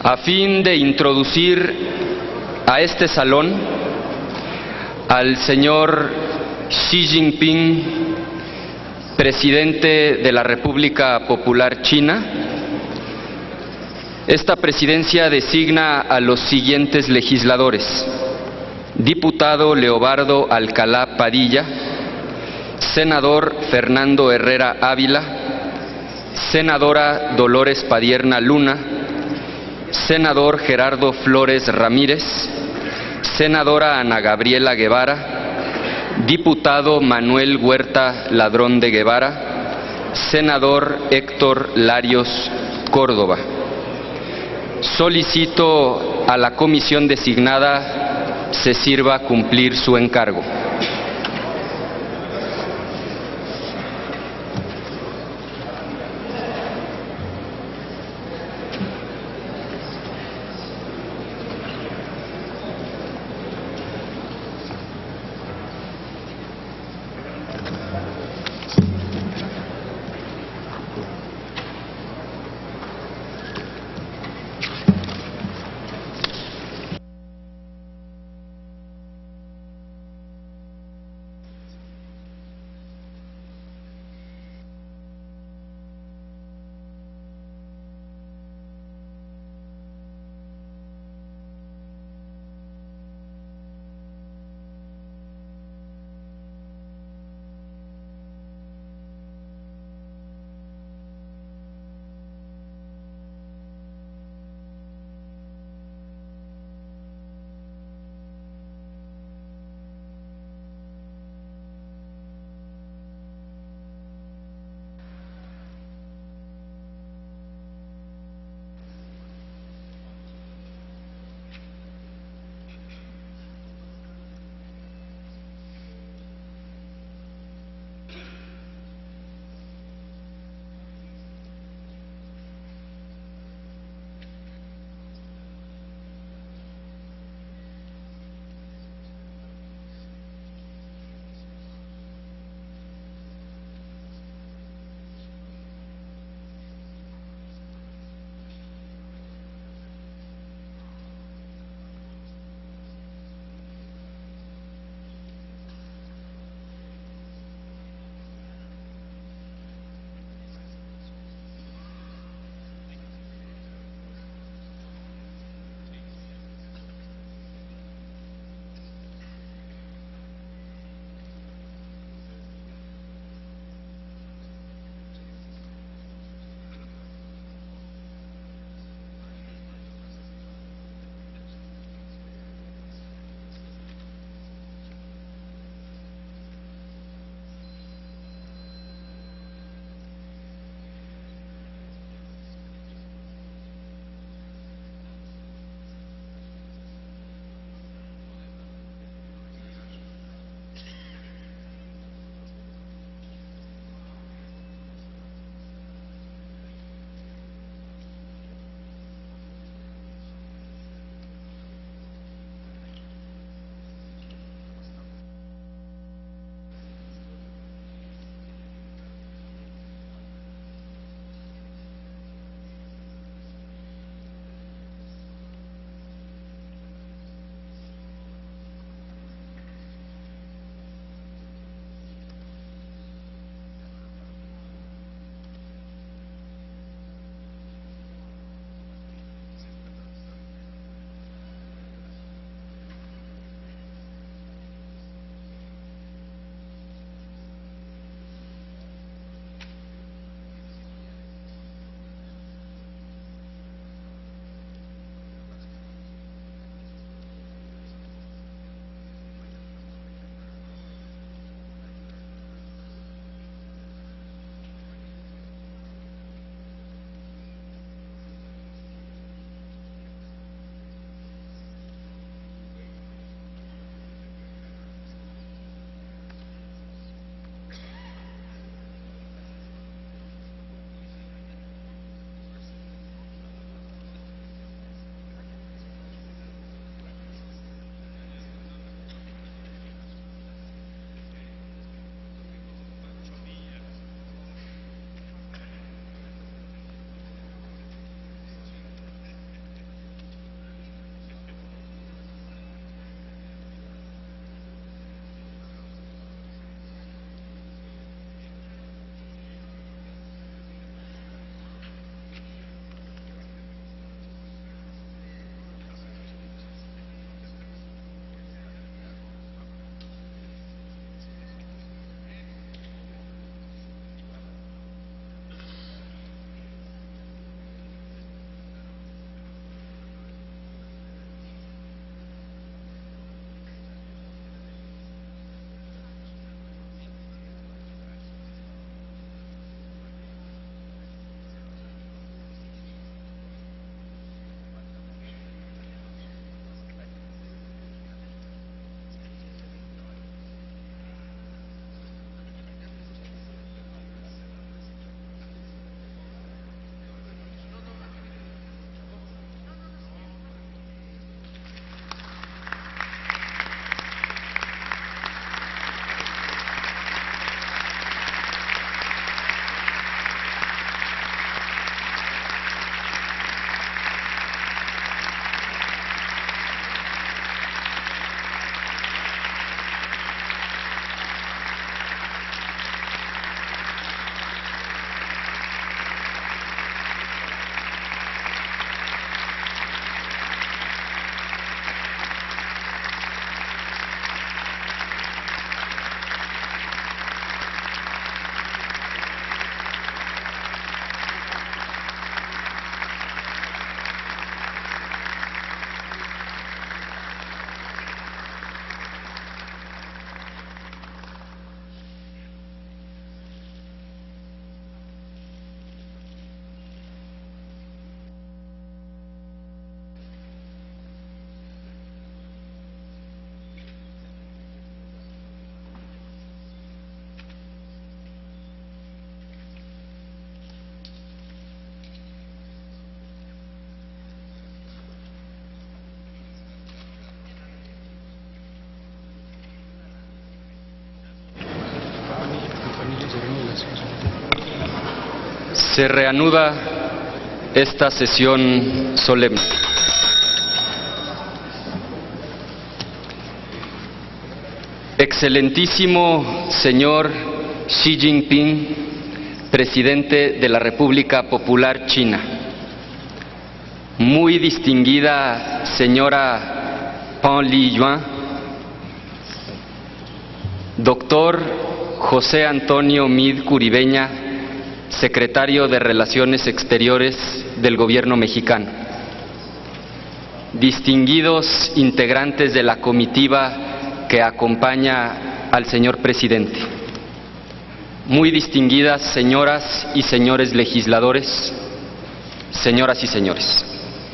a fin de introducir a este salón al señor Xi Jinping, presidente de la República Popular China. Esta presidencia designa a los siguientes legisladores: diputado Leobardo Alcalá Padilla, senador Fernando Herrera Ávila, senadora Dolores Padierna Luna, senador Gerardo Flores Ramírez, senadora Ana Gabriela Guevara, diputado Manuel Huerta Ladrón de Guevara, senador Héctor Larios Córdoba. Solicito a la comisión designada se sirva cumplir su encargo. Se reanuda esta sesión solemne. Excelentísimo señor Xi Jinping, presidente de la República Popular China. Muy distinguida señora Pan Liyuan, doctor José Antonio Mid Curibeña, secretario de Relaciones Exteriores del Gobierno mexicano. Distinguidos integrantes de la comitiva que acompaña al señor presidente. Muy distinguidas señoras y señores legisladores, señoras y señores.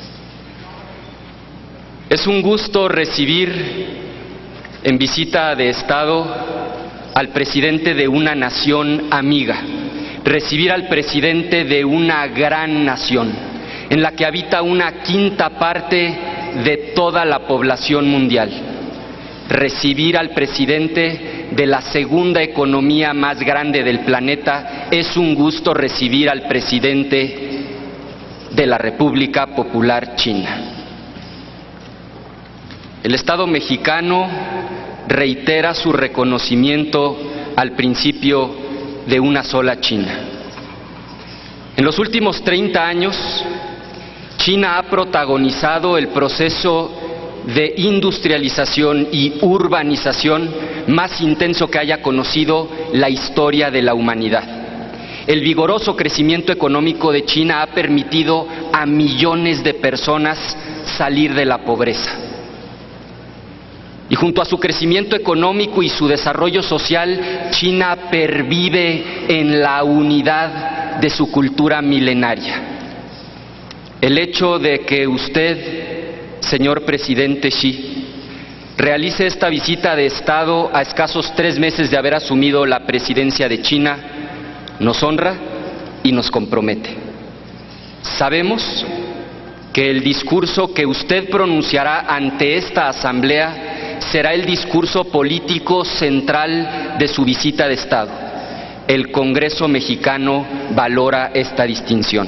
Es un gusto recibir en visita de Estado al presidente de una nación amiga, recibir al presidente de una gran nación, en la que habita una quinta parte de toda la población mundial. Recibir al presidente de la segunda economía más grande del planeta. Es un gusto recibir al presidente de la República Popular China. El Estado mexicano reitera su reconocimiento al principio de una sola China. En los últimos 30 años, China ha protagonizado el proceso de industrialización y urbanización más intenso que haya conocido la historia de la humanidad. El vigoroso crecimiento económico de China ha permitido a millones de personas salir de la pobreza. Y junto a su crecimiento económico y su desarrollo social, China pervive en la unidad de su cultura milenaria. El hecho de que usted, señor presidente Xi, realice esta visita de Estado a escasos 3 meses de haber asumido la presidencia de China, nos honra y nos compromete. Sabemos que el discurso que usted pronunciará ante esta asamblea será el discurso político central de su visita de Estado. El Congreso mexicano valora esta distinción.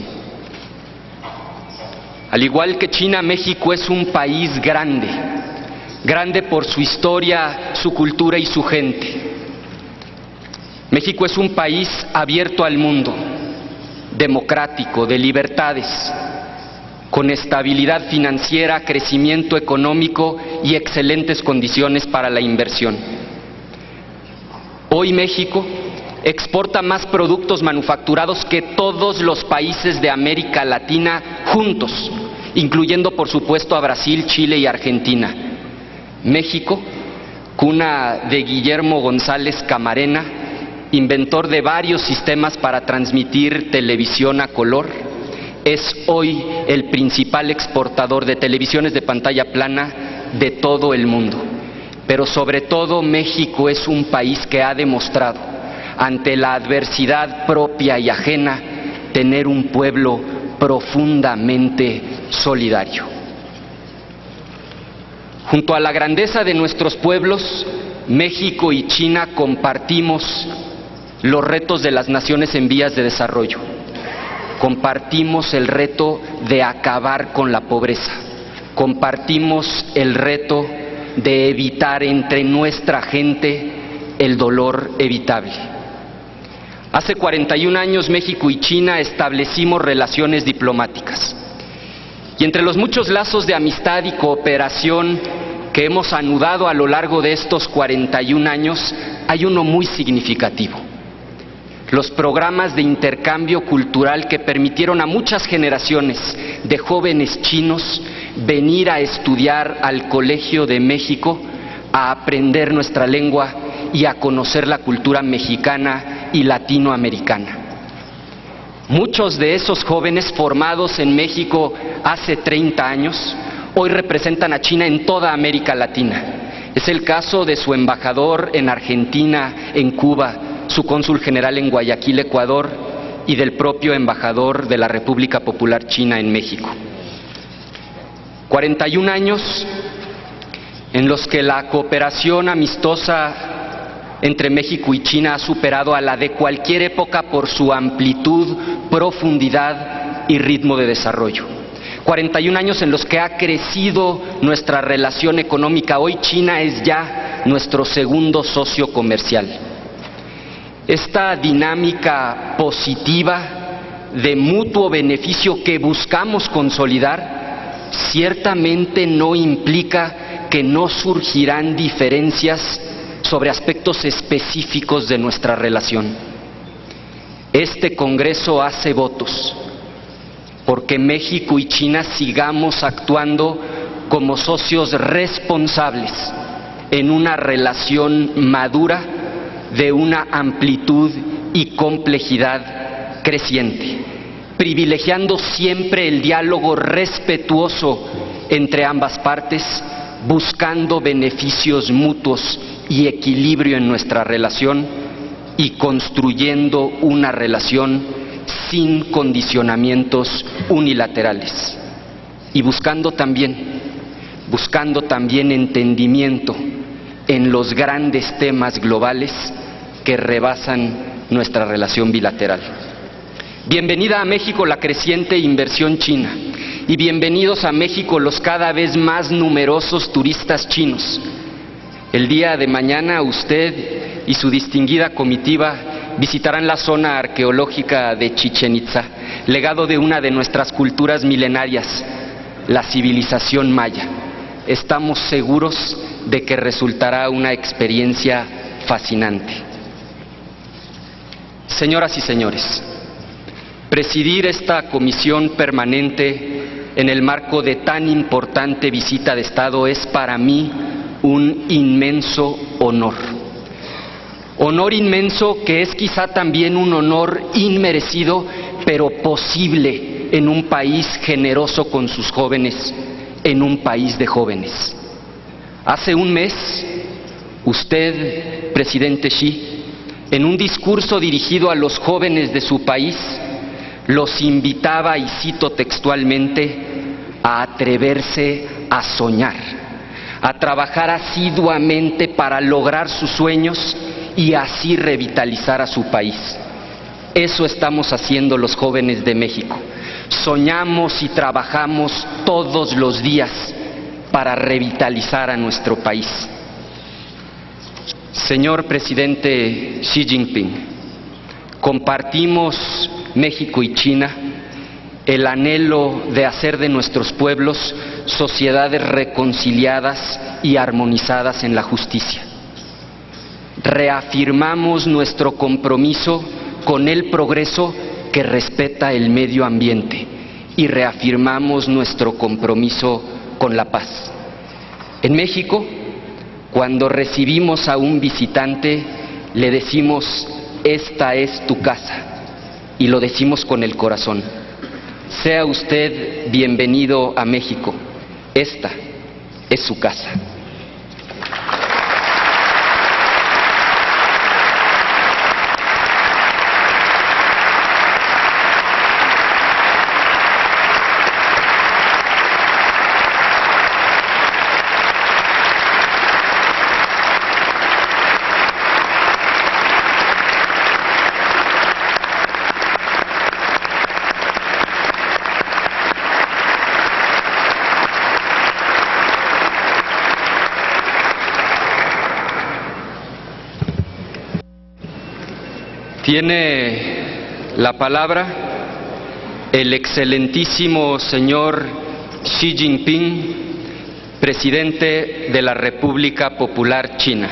Al igual que China, México es un país grande, grande por su historia, su cultura y su gente. México es un país abierto al mundo, democrático, de libertades, con estabilidad financiera, crecimiento económico y excelentes condiciones para la inversión. Hoy México exporta más productos manufacturados que todos los países de América Latina juntos, incluyendo por supuesto a Brasil, Chile y Argentina. México, cuna de Guillermo González Camarena, inventor de varios sistemas para transmitir televisión a color, es hoy el principal exportador de televisiones de pantalla plana de todo el mundo. Pero sobre todo México es un país que ha demostrado, ante la adversidad propia y ajena, tener un pueblo profundamente solidario. Junto a la grandeza de nuestros pueblos, México y China compartimos los retos de las naciones en vías de desarrollo. Compartimos el reto de acabar con la pobreza. Compartimos el reto de evitar entre nuestra gente el dolor evitable. Hace 41 años México y China establecimos relaciones diplomáticas. Y entre los muchos lazos de amistad y cooperación que hemos anudado a lo largo de estos 41 años, hay uno muy significativo. Los programas de intercambio cultural que permitieron a muchas generaciones de jóvenes chinos venir a estudiar al Colegio de México, a aprender nuestra lengua y a conocer la cultura mexicana y latinoamericana. Muchos de esos jóvenes formados en México hace 30 años, hoy representan a China en toda América Latina. Es el caso de su embajador en Argentina, en Cuba, su cónsul general en Guayaquil, Ecuador, y del propio embajador de la República Popular China en México. 41 años en los que la cooperación amistosa entre México y China ha superado a la de cualquier época por su amplitud, profundidad y ritmo de desarrollo. 41 años en los que ha crecido nuestra relación económica. Hoy China es ya nuestro segundo socio comercial. Esta dinámica positiva de mutuo beneficio que buscamos consolidar ciertamente no implica que no surgirán diferencias sobre aspectos específicos de nuestra relación. Este Congreso hace votos porque México y China sigamos actuando como socios responsables en una relación madura de una amplitud y complejidad creciente, privilegiando siempre el diálogo respetuoso entre ambas partes, buscando beneficios mutuos y equilibrio en nuestra relación y construyendo una relación sin condicionamientos unilaterales y buscando también entendimiento en los grandes temas globales que rebasan nuestra relación bilateral. Bienvenida a México la creciente inversión china y bienvenidos a México los cada vez más numerosos turistas chinos. El día de mañana usted y su distinguida comitiva visitarán la zona arqueológica de Chichén Itzá, legado de una de nuestras culturas milenarias, la civilización maya. Estamos seguros de que resultará una experiencia fascinante. Señoras y señores, presidir esta comisión permanente en el marco de tan importante visita de Estado es para mí un inmenso honor. Honor inmenso que es quizá también un honor inmerecido, pero posible en un país generoso con sus jóvenes, en un país de jóvenes. Hace un mes, usted, presidente Xi, en un discurso dirigido a los jóvenes de su país, los invitaba, y cito textualmente, a atreverse a soñar, a trabajar asiduamente para lograr sus sueños y así revitalizar a su país. Eso estamos haciendo los jóvenes de México. Soñamos y trabajamos todos los días para revitalizar a nuestro país. Señor presidente Xi Jinping, compartimos México y China el anhelo de hacer de nuestros pueblos sociedades reconciliadas y armonizadas en la justicia. Reafirmamos nuestro compromiso con el progreso que respeta el medio ambiente y reafirmamos nuestro compromiso con la paz. En México, cuando recibimos a un visitante, le decimos: esta es tu casa, y lo decimos con el corazón. Sea usted bienvenido a México, esta es su casa. Tiene la palabra el excelentísimo señor Xi Jinping, presidente de la República Popular China.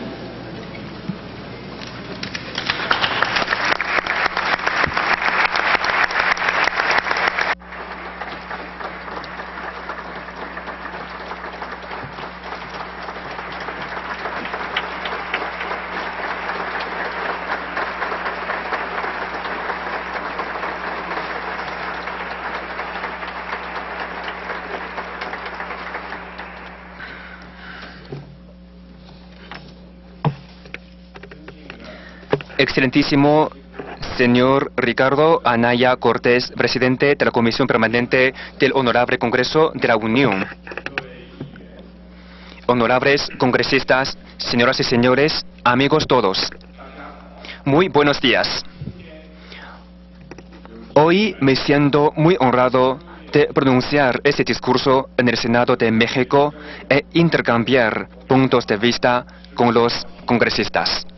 Excelentísimo señor Ricardo Anaya Cortés, presidente de la Comisión Permanente del Honorable Congreso de la Unión. Honorables congresistas, Señoras y señores, amigos todos, muy buenos días. Hoy me siento muy honrado de pronunciar este discurso en el Senado de México e intercambiar puntos de vista con los congresistas.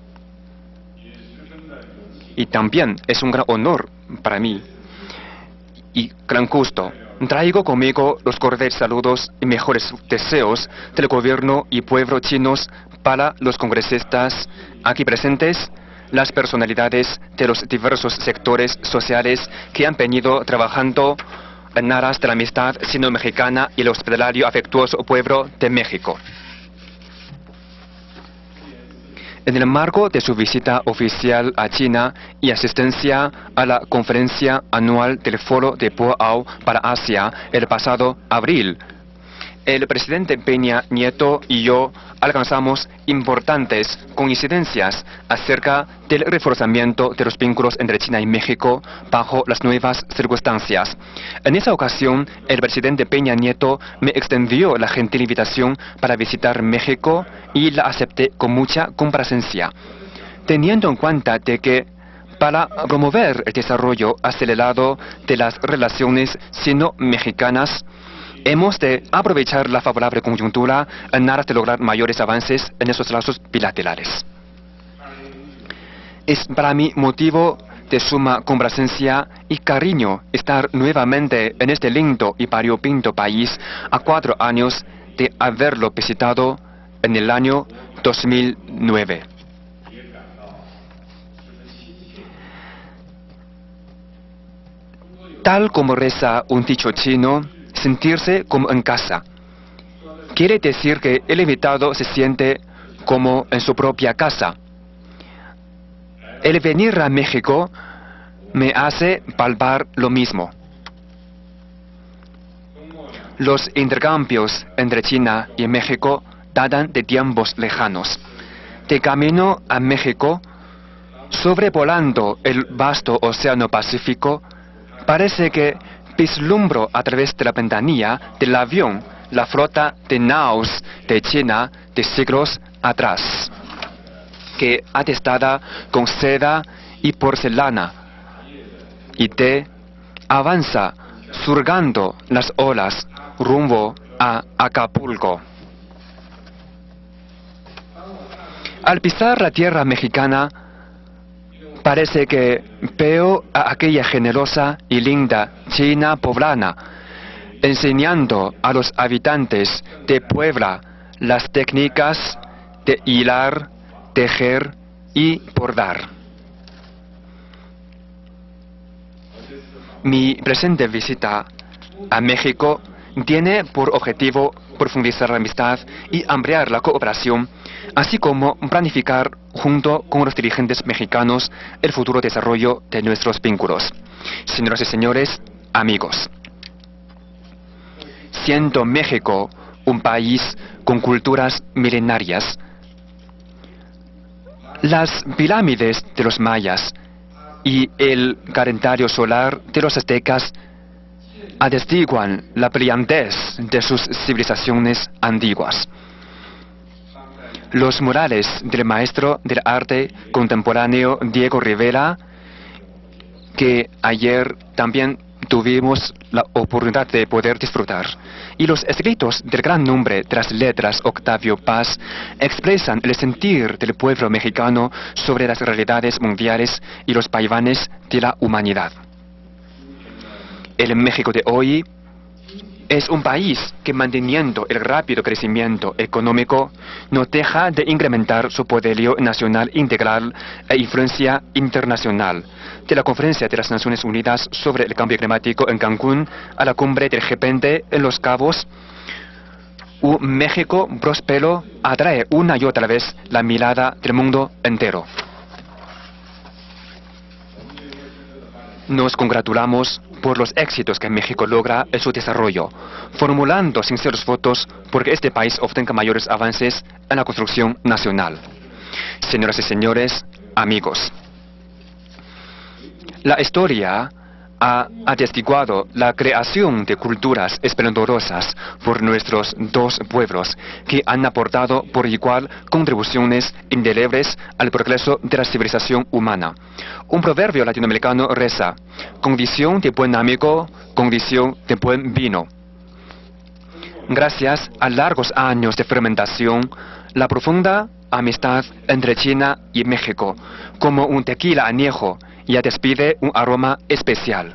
Y también es un gran honor para mí y gran gusto. Traigo conmigo los cordiales saludos y mejores deseos del gobierno y pueblo chinos para los congresistas aquí presentes, las personalidades de los diversos sectores sociales que han venido trabajando en aras de la amistad sino-mexicana y el hospitalario afectuoso pueblo de México. En el marco de su visita oficial a China y asistencia a la conferencia anual del Foro de Boao para Asia el pasado abril, el presidente Peña Nieto y yo alcanzamos importantes coincidencias acerca del reforzamiento de los vínculos entre China y México bajo las nuevas circunstancias. En esa ocasión, el presidente Peña Nieto me extendió la gentil invitación para visitar México y la acepté con mucha complacencia, teniendo en cuenta de que para promover el desarrollo acelerado de las relaciones sino-mexicanas, hemos de aprovechar la favorable coyuntura en aras de lograr mayores avances en esos lazos bilaterales. Es para mí motivo de suma complacencia y cariño estar nuevamente en este lindo y variopinto país a 4 años de haberlo visitado en el año 2009. Tal como reza un dicho chino, sentirse como en casa. Quiere decir que el invitado se siente como en su propia casa. El venir a México me hace palpar lo mismo. Los intercambios entre China y México datan de tiempos lejanos. De camino a México, sobrevolando el vasto océano Pacífico, parece que vislumbro a través de la ventanilla del avión la flota de naos de China de siglos atrás, que atestada con seda y porcelana y té, avanza surgando las olas rumbo a Acapulco. Al pisar la tierra mexicana, parece que veo a aquella generosa y linda China poblana, enseñando a los habitantes de Puebla las técnicas de hilar, tejer y bordar. Mi presente visita a México tiene por objetivo profundizar la amistad y ampliar la cooperación, así como planificar junto con los dirigentes mexicanos el futuro desarrollo de nuestros vínculos. Señoras y señores, amigos, siendo México un país con culturas milenarias, las pirámides de los mayas y el calendario solar de los aztecas atestiguan la brillantez de sus civilizaciones antiguas. Los murales del maestro del arte contemporáneo Diego Rivera, que ayer también tuvimos la oportunidad de poder disfrutar, y los escritos del gran nombre de las letras Octavio Paz expresan el sentir del pueblo mexicano sobre las realidades mundiales y los vaivenes de la humanidad. El México de hoy es un país que, manteniendo el rápido crecimiento económico, no deja de incrementar su poderío nacional integral e influencia internacional. De la Conferencia de las Naciones Unidas sobre el Cambio Climático en Cancún a la cumbre del G20 en Los Cabos, un México próspero atrae una y otra vez la mirada del mundo entero. Nos congratulamos por los éxitos que México logra en su desarrollo, formulando sinceros votos porque este país obtenga mayores avances en la construcción nacional. Señoras y señores, amigos, la historia ha atestiguado la creación de culturas esplendorosas por nuestros dos pueblos, que han aportado por igual contribuciones indelebles al progreso de la civilización humana. Un proverbio latinoamericano reza: condición de buen amigo, condición de buen vino. Gracias a largos años de fermentación, la profunda amistad entre China y México, como un tequila añejo, ya despide un aroma especial.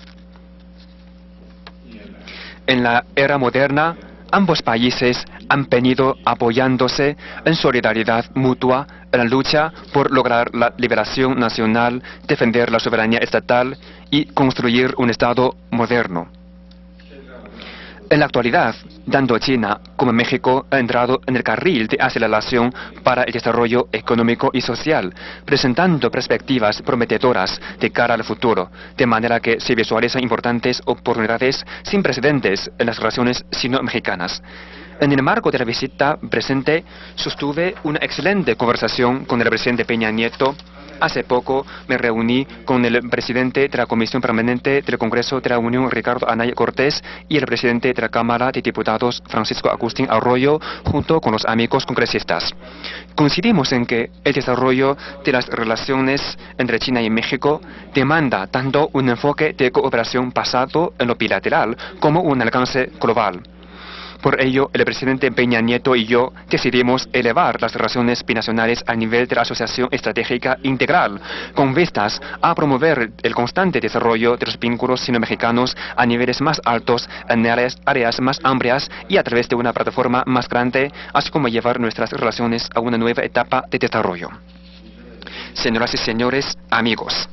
En la era moderna, ambos países han venido apoyándose en solidaridad mutua en la lucha por lograr la liberación nacional, defender la soberanía estatal y construir un Estado moderno. En la actualidad, tanto China como México han entrado en el carril de aceleración para el desarrollo económico y social, presentando perspectivas prometedoras de cara al futuro, de manera que se visualizan importantes oportunidades sin precedentes en las relaciones sino-mexicanas. En el marco de la visita presente, sostuve una excelente conversación con el presidente Peña Nieto. Hace poco me reuní con el presidente de la Comisión Permanente del Congreso de la Unión, Ricardo Anaya Cortés, y el presidente de la Cámara de Diputados, Francisco Agustín Arroyo, junto con los amigos congresistas. Coincidimos en que el desarrollo de las relaciones entre China y México demanda tanto un enfoque de cooperación basado en lo bilateral como un alcance global. Por ello, el presidente Peña Nieto y yo decidimos elevar las relaciones binacionales al nivel de la Asociación Estratégica Integral, con vistas a promover el constante desarrollo de los vínculos sino-mexicanos a niveles más altos, en áreas más amplias y a través de una plataforma más grande, así como llevar nuestras relaciones a una nueva etapa de desarrollo. Señoras y señores, amigos,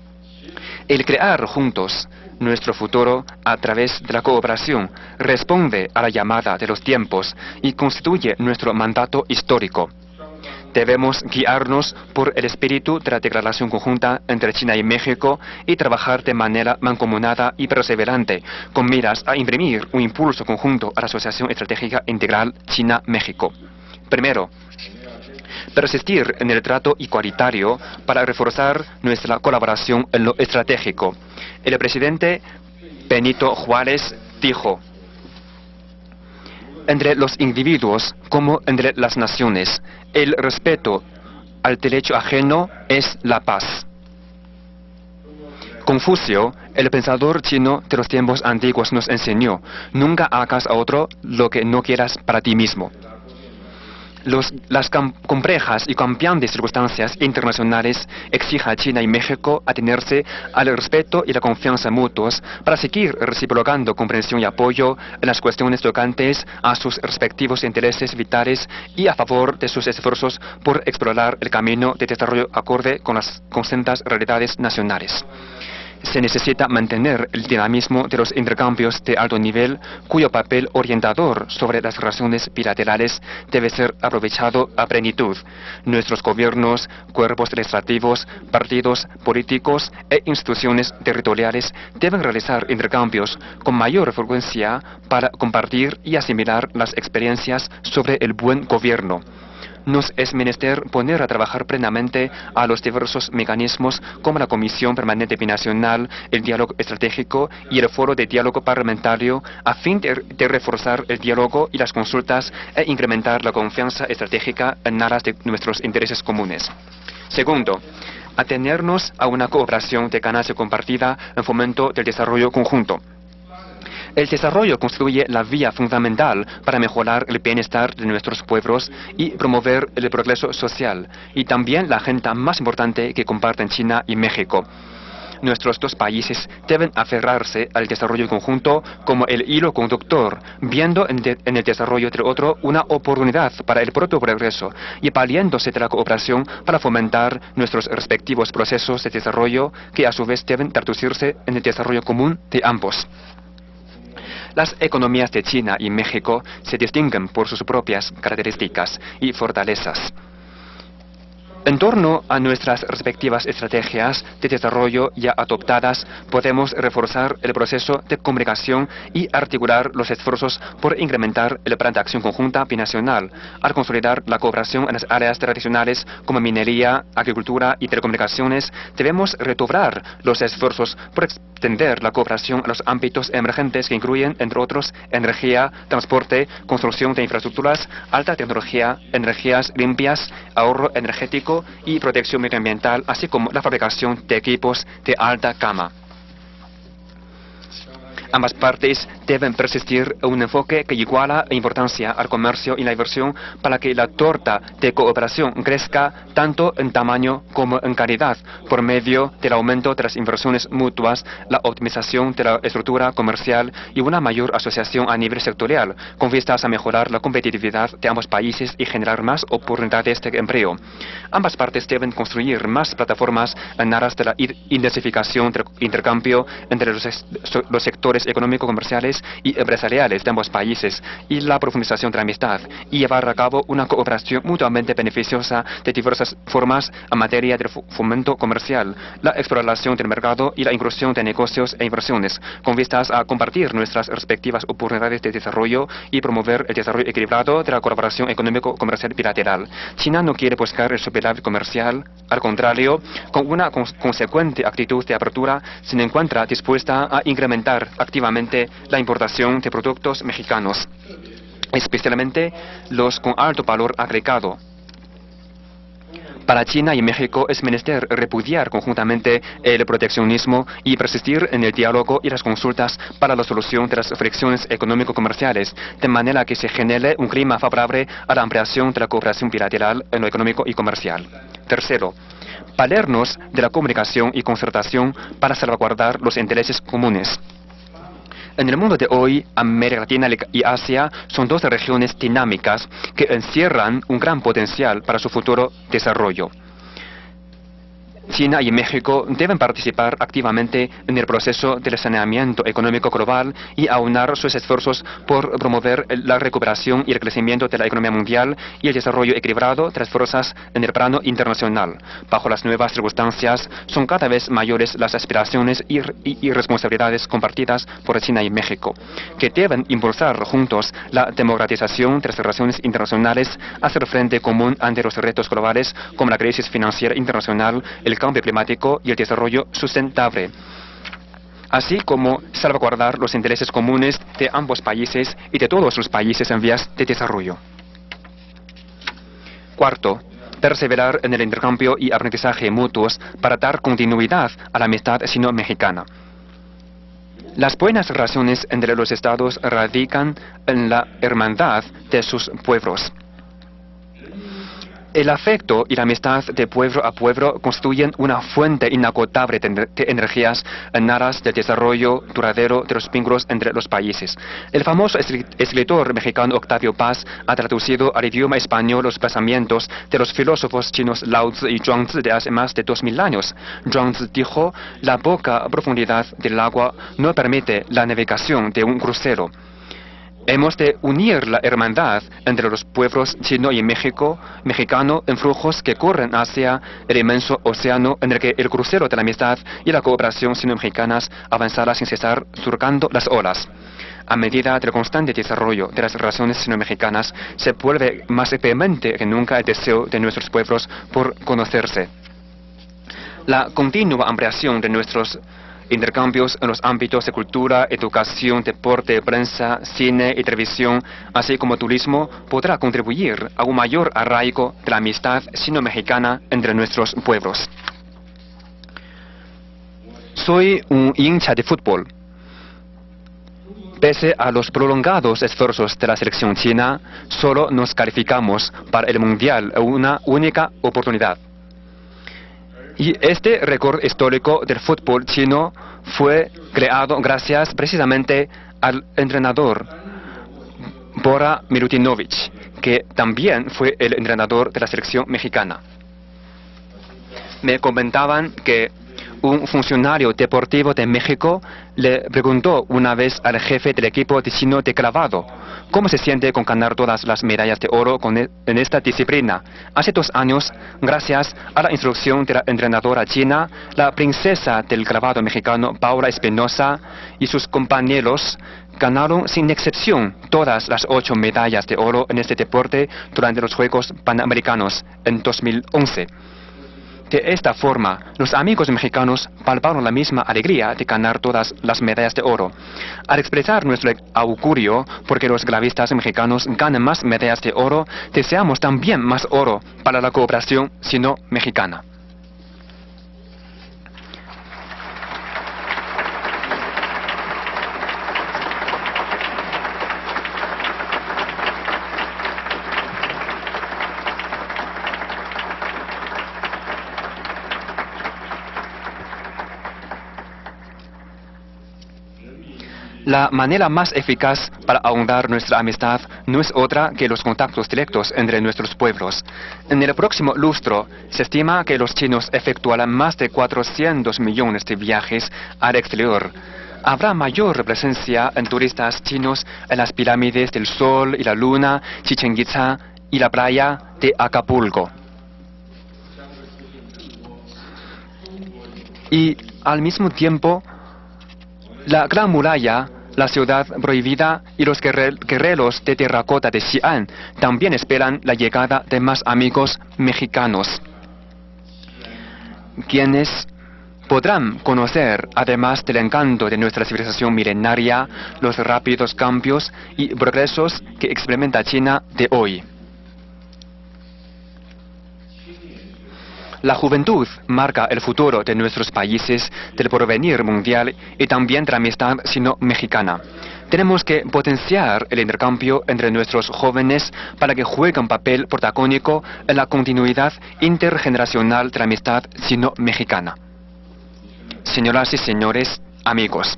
el crear juntos nuestro futuro a través de la cooperación responde a la llamada de los tiempos y constituye nuestro mandato histórico. Debemos guiarnos por el espíritu de la declaración conjunta entre China y México y trabajar de manera mancomunada y perseverante, con miras a imprimir un impulso conjunto a la Asociación Estratégica Integral China-México. Primero, persistir en el trato igualitario para reforzar nuestra colaboración en lo estratégico. El presidente Benito Juárez dijo: entre los individuos como entre las naciones, el respeto al derecho ajeno es la paz. Confucio, el pensador chino de los tiempos antiguos, nos enseñó: nunca hagas a otro lo que no quieras para ti mismo. Las complejas y cambiantes circunstancias internacionales exigen a China y México atenerse al respeto y la confianza mutuos para seguir reciprocando comprensión y apoyo en las cuestiones tocantes a sus respectivos intereses vitales y a favor de sus esfuerzos por explorar el camino de desarrollo acorde con las constantes realidades nacionales. Se necesita mantener el dinamismo de los intercambios de alto nivel, cuyo papel orientador sobre las relaciones bilaterales debe ser aprovechado a plenitud. Nuestros gobiernos, cuerpos legislativos, partidos políticos e instituciones territoriales deben realizar intercambios con mayor frecuencia para compartir y asimilar las experiencias sobre el buen gobierno. Nos es menester poner a trabajar plenamente a los diversos mecanismos como la Comisión Permanente Binacional, el diálogo estratégico y el foro de diálogo parlamentario a fin de reforzar el diálogo y las consultas e incrementar la confianza estratégica en aras de nuestros intereses comunes. Segundo, atenernos a una cooperación de ganancia compartida en fomento del desarrollo conjunto. El desarrollo constituye la vía fundamental para mejorar el bienestar de nuestros pueblos y promover el progreso social, y también la agenda más importante que comparten China y México. Nuestros dos países deben aferrarse al desarrollo conjunto como el hilo conductor, viendo en el desarrollo del otro una oportunidad para el propio progreso y valiéndose de la cooperación para fomentar nuestros respectivos procesos de desarrollo que a su vez deben traducirse en el desarrollo común de ambos. Las economías de China y México se distinguen por sus propias características y fortalezas. En torno a nuestras respectivas estrategias de desarrollo ya adoptadas, podemos reforzar el proceso de comunicación y articular los esfuerzos por incrementar el plan de acción conjunta binacional, al consolidar la cooperación en las áreas tradicionales como minería, agricultura y telecomunicaciones. Debemos redoblar los esfuerzos por extender la cooperación a los ámbitos emergentes que incluyen, entre otros, energía, transporte, construcción de infraestructuras, alta tecnología, energías limpias, ahorro energético y protección medioambiental, así como la fabricación de equipos de alta gama. Ambas partes deben persistir en un enfoque que iguala en importancia al comercio y la inversión para que la torta de cooperación crezca tanto en tamaño como en calidad por medio del aumento de las inversiones mutuas, la optimización de la estructura comercial y una mayor asociación a nivel sectorial, con vistas a mejorar la competitividad de ambos países y generar más oportunidades de empleo. Ambas partes deben construir más plataformas en aras de la intensificación del intercambio entre los sectores económico-comerciales y empresariales de ambos países y la profundización de la amistad y llevar a cabo una cooperación mutuamente beneficiosa de diversas formas en materia de fomento comercial, la exploración del mercado y la inclusión de negocios e inversiones, con vistas a compartir nuestras respectivas oportunidades de desarrollo y promover el desarrollo equilibrado de la colaboración económico-comercial bilateral. China no quiere buscar el superávit comercial, al contrario, con una consecuente actitud de apertura, se encuentra dispuesta a incrementar activamente la importación de productos mexicanos, especialmente los con alto valor agregado. Para China y México es menester repudiar conjuntamente el proteccionismo y persistir en el diálogo y las consultas para la solución de las fricciones económico-comerciales, de manera que se genere un clima favorable a la ampliación de la cooperación bilateral en lo económico y comercial. Tercero, valernos de la comunicación y concertación para salvaguardar los intereses comunes. En el mundo de hoy, América Latina y Asia son dos regiones dinámicas que encierran un gran potencial para su futuro desarrollo. China y México deben participar activamente en el proceso del saneamiento económico global y aunar sus esfuerzos por promover la recuperación y el crecimiento de la economía mundial y el desarrollo equilibrado de las fuerzas en el plano internacional. Bajo las nuevas circunstancias, son cada vez mayores las aspiraciones y responsabilidades compartidas por China y México, que deben impulsar juntos la democratización de las relaciones internacionales, hacer frente común ante los retos globales como la crisis financiera internacional, el cambio climático y el desarrollo sustentable, así como salvaguardar los intereses comunes de ambos países y de todos los países en vías de desarrollo. Cuarto, perseverar en el intercambio y aprendizaje mutuos para dar continuidad a la amistad sino-mexicana. Las buenas relaciones entre los estados radican en la hermandad de sus pueblos. El afecto y la amistad de pueblo a pueblo constituyen una fuente inagotable de energías en aras del desarrollo duradero de los vínculos entre los países. El famoso escritor mexicano Octavio Paz ha traducido al idioma español los pensamientos de los filósofos chinos Lao Tzu y Zhuangzi de hace más de 2000 años. Zhuangzi dijo: la poca profundidad del agua no permite la navegación de un crucero. Hemos de unir la hermandad entre los pueblos chino y mexicano en flujos que corren hacia el inmenso océano en el que el crucero de la amistad y la cooperación sino-mexicanas avanzará sin cesar surcando las olas. A medida del constante desarrollo de las relaciones sino-mexicanas, se vuelve más vehemente que nunca el deseo de nuestros pueblos por conocerse. La continua ampliación de nuestros intercambios en los ámbitos de cultura, educación, deporte, prensa, cine y televisión, así como turismo, podrá contribuir a un mayor arraigo de la amistad sino-mexicana entre nuestros pueblos. Soy un hincha de fútbol. Pese a los prolongados esfuerzos de la selección china, solo nos calificamos para el Mundial en una única oportunidad. Y este récord histórico del fútbol chino fue creado gracias precisamente al entrenador Bora Milutinovic, que también fue el entrenador de la selección mexicana. Me comentaban que Un funcionario deportivo de México le preguntó una vez al jefe del equipo chino de clavado cómo se siente con ganar todas las medallas de oro en esta disciplina. Hace 2 años, gracias a la instrucción de la entrenadora china, la princesa del clavado mexicano Paula Espinosa y sus compañeros ganaron sin excepción todas las 8 medallas de oro en este deporte durante los Juegos Panamericanos en 2011. De esta forma, los amigos mexicanos palparon la misma alegría de ganar todas las medallas de oro. Al expresar nuestro augurio porque los clavistas mexicanos ganen más medallas de oro, deseamos también más oro para la cooperación sino-mexicana. La manera más eficaz para ahondar nuestra amistad no es otra que los contactos directos entre nuestros pueblos. En el próximo lustro, se estima que los chinos efectuarán más de 400 millones de viajes al exterior. Habrá mayor presencia en turistas chinos en las pirámides del Sol y la Luna, Chichén Itzá y la playa de Acapulco. Y al mismo tiempo, la Gran Muralla, la Ciudad Prohibida y los guerreros de terracota de Xi'an también esperan la llegada de más amigos mexicanos, quienes podrán conocer, además del encanto de nuestra civilización milenaria, los rápidos cambios y progresos que experimenta China de hoy. La juventud marca el futuro de nuestros países, del porvenir mundial y también de la amistad sino-mexicana. Tenemos que potenciar el intercambio entre nuestros jóvenes para que jueguen un papel protagónico en la continuidad intergeneracional de la amistad sino-mexicana. Señoras y señores, amigos.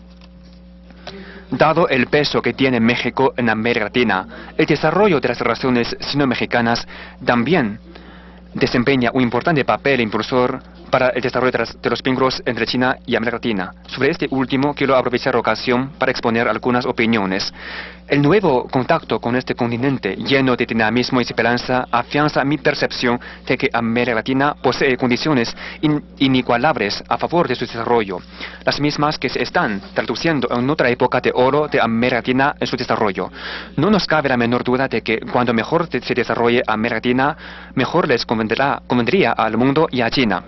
Dado el peso que tiene México en América Latina, el desarrollo de las relaciones sino-mexicanas también desempeña un importante papel impulsor para el desarrollo de los vínculos entre China y América Latina. Sobre este último, quiero aprovechar la ocasión para exponer algunas opiniones. El nuevo contacto con este continente, lleno de dinamismo y esperanza, afianza mi percepción de que América Latina posee condiciones inigualables a favor de su desarrollo, las mismas que se están traduciendo en otra época de oro de América Latina en su desarrollo. No nos cabe la menor duda de que cuando mejor se desarrolle América Latina, mejor les convendría al mundo y a China.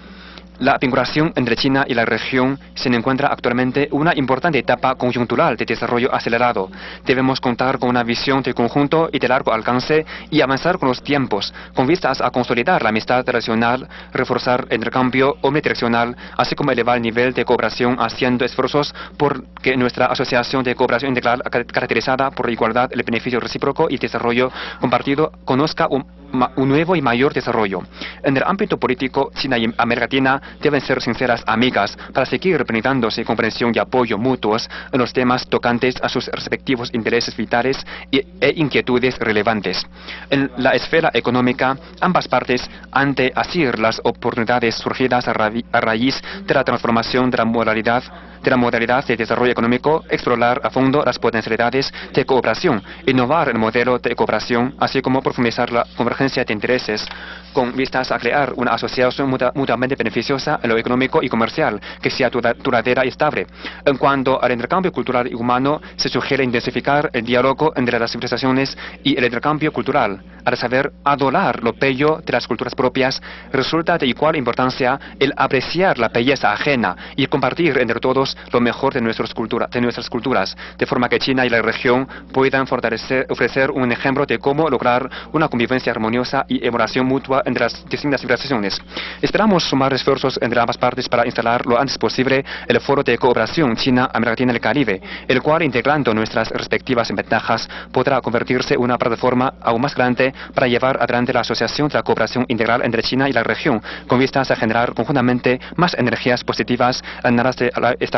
La vinculación entre China y la región se encuentra actualmente una importante etapa coyuntural de desarrollo acelerado. Debemos contar con una visión de conjunto y de largo alcance y avanzar con los tiempos, con vistas a consolidar la amistad regional, reforzar el intercambio omnidireccional, así como elevar el nivel de cooperación haciendo esfuerzos por que nuestra asociación de cooperación integral caracterizada por la igualdad, el beneficio recíproco y el desarrollo compartido conozca un nuevo y mayor desarrollo. En el ámbito político, China y América Latina deben ser sinceras amigas para seguir brindándose comprensión y apoyo mutuos en los temas tocantes a sus respectivos intereses vitales e inquietudes relevantes. En la esfera económica, ambas partes han de asir las oportunidades surgidas a raíz de la transformación de la modalidad de desarrollo económico, explorar a fondo las potencialidades de cooperación, innovar el modelo de cooperación, así como profundizar la convergencia de intereses, con vistas a crear una asociación mutuamente beneficiosa en lo económico y comercial, que sea duradera y estable. En cuanto al intercambio cultural y humano, se sugiere intensificar el diálogo entre las civilizaciones y el intercambio cultural. Al saber adorar lo bello de las culturas propias, resulta de igual importancia el apreciar la belleza ajena y compartir entre todos lo mejor de nuestras culturas, de forma que China y la región puedan ofrecer un ejemplo de cómo lograr una convivencia armoniosa y emulación mutua entre las distintas civilizaciones. Esperamos sumar esfuerzos entre ambas partes para instalar lo antes posible el Foro de Cooperación China-América Latina del Caribe, el cual, integrando nuestras respectivas ventajas, podrá convertirse en una plataforma aún más grande para llevar adelante la asociación de la cooperación integral entre China y la región, con vistas a generar conjuntamente más energías positivas en aras de establecer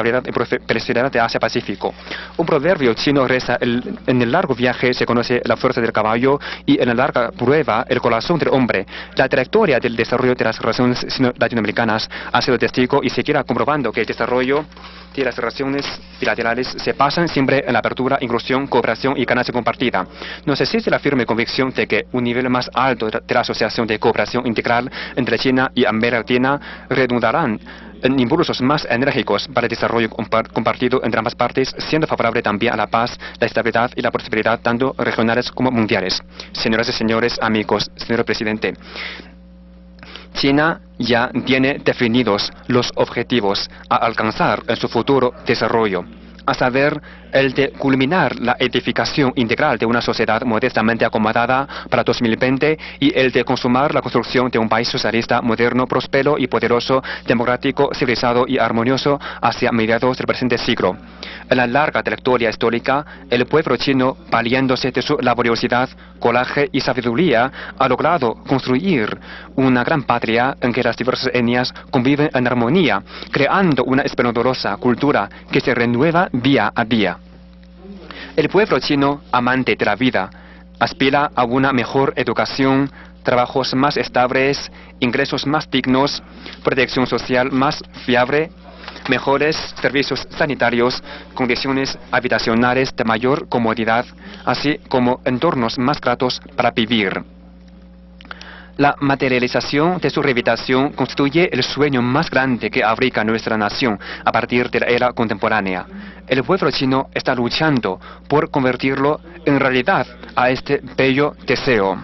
estabilidad y prosperidad de Asia-Pacífico. Un proverbio chino reza: en el largo viaje se conoce la fuerza del caballo y en la larga prueba el corazón del hombre. La trayectoria del desarrollo de las relaciones latinoamericanas ha sido testigo y seguirá comprobando que el desarrollo de las relaciones bilaterales se basan siempre en la apertura, inclusión, cooperación y ganancia compartida. Nos existe la firme convicción de que un nivel más alto de la asociación de cooperación integral entre China y América Latina redundarán en impulsos más enérgicos para el desarrollo compartido entre ambas partes, siendo favorable también a la paz, la estabilidad y la prosperidad tanto regionales como mundiales. Señoras y señores, amigos, señor presidente, China ya tiene definidos los objetivos a alcanzar en su futuro desarrollo, a saber, el de culminar la edificación integral de una sociedad modestamente acomodada para 2020 y el de consumar la construcción de un país socialista moderno, próspero y poderoso, democrático, civilizado y armonioso hacia mediados del presente siglo. En la larga trayectoria histórica, el pueblo chino, valiéndose de su laboriosidad, coraje y sabiduría, ha logrado construir una gran patria en que las diversas etnias conviven en armonía, creando una esplendorosa cultura que se renueva día a día. El pueblo chino, amante de la vida, aspira a una mejor educación, trabajos más estables, ingresos más dignos, protección social más fiable, mejores servicios sanitarios, condiciones habitacionales de mayor comodidad, así como entornos más gratos para vivir. La materialización de su rehabilitación constituye el sueño más grande que abriga nuestra nación a partir de la era contemporánea. El pueblo chino está luchando por convertirlo en realidad a este bello deseo.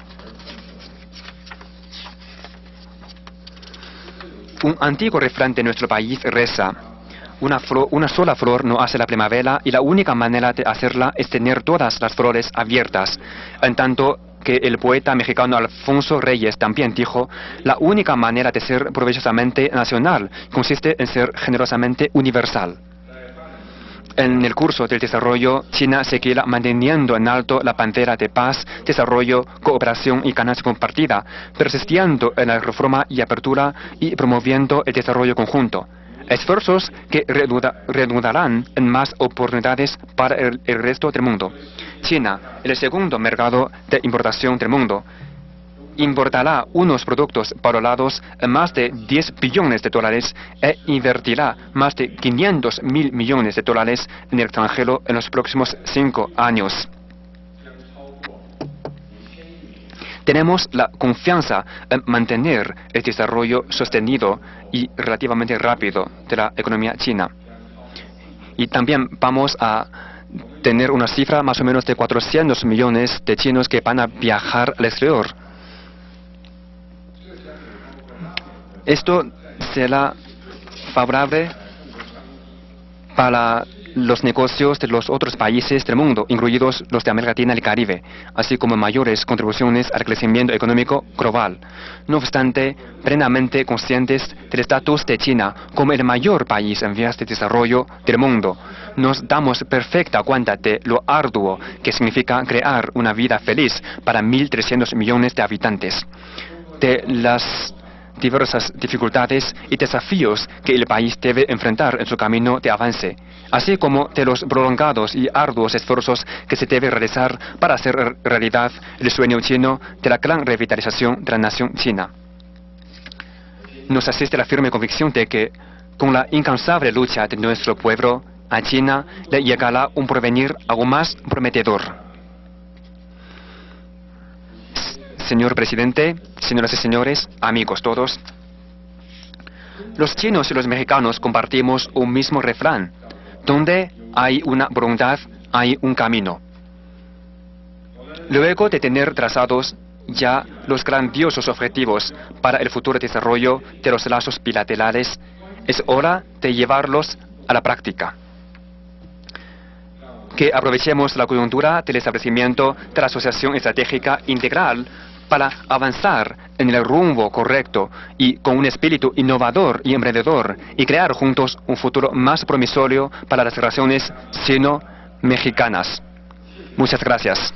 Un antiguo refrán de nuestro país reza: una sola flor no hace la primavera y la única manera de hacerla es tener todas las flores abiertas. En tanto que el poeta mexicano Alfonso Reyes también dijo: la única manera de ser provechosamente nacional consiste en ser generosamente universal. En el curso del desarrollo, China seguirá manteniendo en alto la bandera de paz, desarrollo, cooperación y ganancia compartida, persistiendo en la reforma y apertura y promoviendo el desarrollo conjunto. Esfuerzos que redundarán en más oportunidades para el resto del mundo. China, el segundo mercado de importación del mundo, importará unos productos valorados en más de 10 billones de dólares e invertirá más de 500.000 millones de dólares en el extranjero en los próximos 5 años. Tenemos la confianza en mantener el desarrollo sostenido y relativamente rápido de la economía china. Y también vamos a tener una cifra más o menos de 400 millones de chinos que van a viajar al exterior. Esto será favorable para los negocios de los otros países del mundo, incluidos los de América Latina y el Caribe, así como mayores contribuciones al crecimiento económico global. No obstante, plenamente conscientes del estatus de China como el mayor país en vías de desarrollo del mundo, nos damos perfecta cuenta de lo arduo que significa crear una vida feliz para 1.300 millones de habitantes, de las diversas dificultades y desafíos que el país debe enfrentar en su camino de avance, así como de los prolongados y arduos esfuerzos que se debe realizar para hacer realidad el sueño chino de la gran revitalización de la nación china. Nos asiste la firme convicción de que, con la incansable lucha de nuestro pueblo, a China le llegará un porvenir aún más prometedor. Señor presidente, señoras y señores, amigos todos, los chinos y los mexicanos compartimos un mismo refrán: donde hay una voluntad, hay un camino. Luego de tener trazados ya los grandiosos objetivos para el futuro desarrollo de los lazos bilaterales, es hora de llevarlos a la práctica. Que aprovechemos la coyuntura del establecimiento de la Asociación Estratégica Integral para avanzar en el rumbo correcto y con un espíritu innovador y emprendedor y crear juntos un futuro más promisorio para las relaciones sino-mexicanas. Muchas gracias.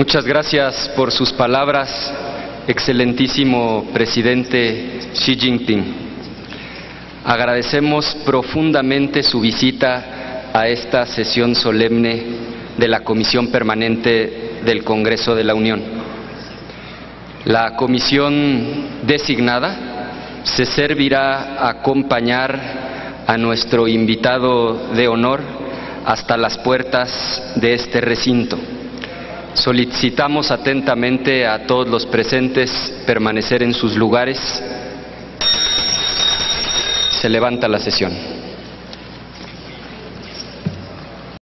Muchas gracias por sus palabras, excelentísimo presidente Xi Jinping. Agradecemos profundamente su visita a esta sesión solemne de la Comisión Permanente del Congreso de la Unión. La comisión designada se servirá a acompañar a nuestro invitado de honor hasta las puertas de este recinto. Solicitamos atentamente a todos los presentes permanecer en sus lugares. Se levanta la sesión.